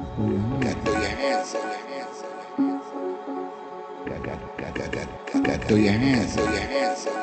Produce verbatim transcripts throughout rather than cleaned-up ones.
Got throw your hands up. Got, got, got, got, got, got throw your hands up. Throw your hands up.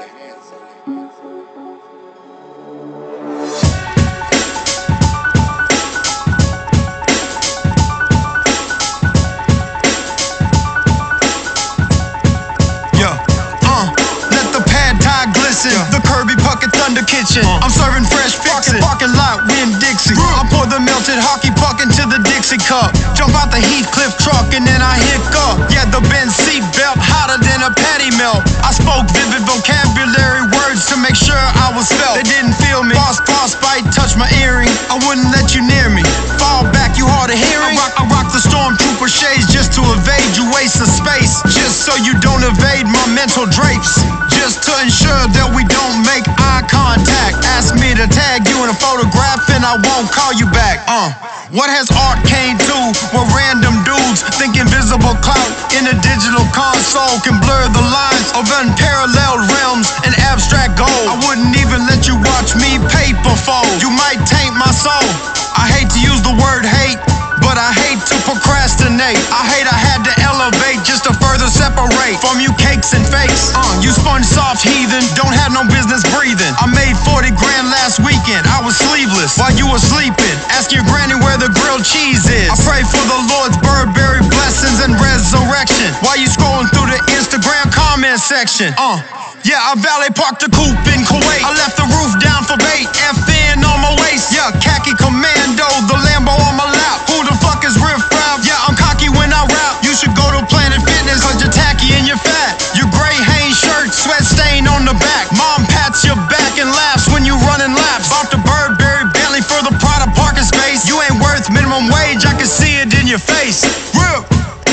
The Kirby Puckett Thunder Kitchen. Uh, I'm serving fresh fixin'. Parking lot, we in Dixie. I pour the melted hockey puck into the Dixie cup. Jump out the Heathcliff truck and then I hiccup. Yeah, the Benz seat belt hotter than a patty melt. I spoke vivid vocabulary words to make sure I was felt. They didn't feel me. Boss, boss, bite, touch my earring. I wouldn't let you near me. Fall back, you hard of hearing. I rock, I rock the stormtrooper shades just to evade you waste of space. Just so you don't evade my mental drapes. Just to ensure that we don't make eye contact. Ask me to tag you in a photograph and I won't call you back. Uh, what has art came to where random dudes think invisible clout in a digital console can blur the lines of unparalleled realms and abstract gold? I wouldn't even let you watch me paper fold. You might taint my soul. I hate to use the word hate, but I hate to procrastinate. I hate I had to elevate just to further separate from you cakes and fakes. Uh, you sponge soft heathen, don't have no business breathing. I made forty grand last weekend, I was sleeveless while you were sleeping. Ask your granny where the grilled cheese is. I pray for the Lord's Burberry blessings and resurrection while you scrolling through the Instagram comment section. Uh, yeah, I valet parked the coupe in Kuwait. I left the roof down for bait, F N on my waist. Yeah, khaki commando, the Lambo on my lap. Who the fuck is Riff Raff? Yeah, I'm cocky when I rap. You should go to Planet Fitness, cause you're tacky and you're fat. Your gray Hanes shirt, sweat stain on the back. Mom pats your back and laughs when you running laps. Bought the Burberry Bentley for the Prada parking space. You ain't worth minimum wage, I can see it in your face. Real.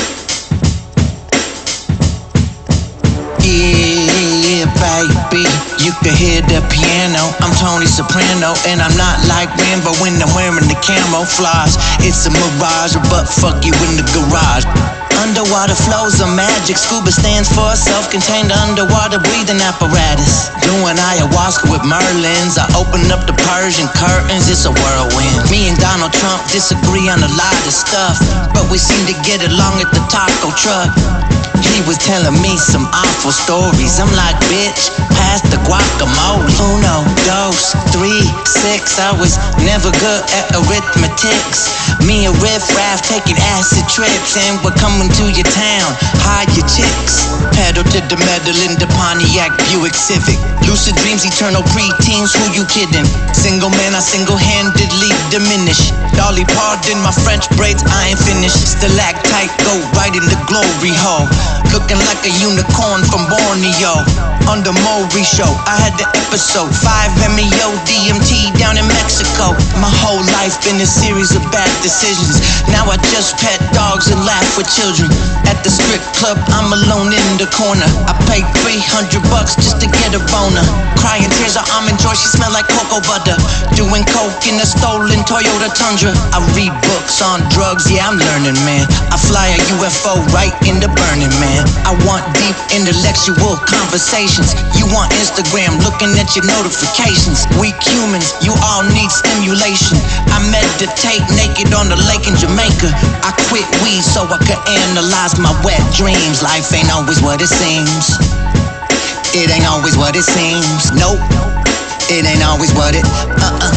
Yeah, baby, you can hear the piano. I'm Tony Soprano, and I'm not like Rambo when I'm wearing the camouflage. It's a mirage, but fuck you in the garage. Underwater flows of magic. Scuba stands for self-contained underwater breathing apparatus. Doing ayahuasca with Merlins. I open up the Persian curtains, it's a whirlwind. Me and Donald Trump disagree on a lot of stuff, but we seem to get along at the taco truck. He was telling me some awful stories. I'm like, bitch, pass the guacamole. Uno, dos, three, six. I was never good at arithmetics. Me and Riff Raff taking acid trips, and we're coming to your town, hide your chicks. Pedal to the metal in the Pontiac Buick Civic. Lucid dreams, eternal preteens, who you kidding? Single man, I single-handedly diminish. Dolly Parton, my French braids, I ain't finished. Stalactite, go right in the glory hole. Looking like a unicorn from Borneo. On the Maury show, I had the episode five M E O D M T down in Mexico. My whole life been a series of bad decisions. Now I just pet dogs and laugh with children. At the strip club, I'm alone in the corner. I paid three hundred bucks just to get a boner. Crying tears of almond joy, she smell like cocoa butter. Doing coke in a stolen Toyota Tundra. I read books on drugs, yeah, I'm learning, man. I fly a U F O right in the Burning Man. I want deep intellectual conversations. You want Instagram looking at your notifications. Weak humans, you all need stimulation. I meditate naked on the lake in Jamaica. I quit weed so I could analyze my wet dreams. Life ain't always what it seems. It ain't always what it seems. Nope, it ain't always what it uh-uh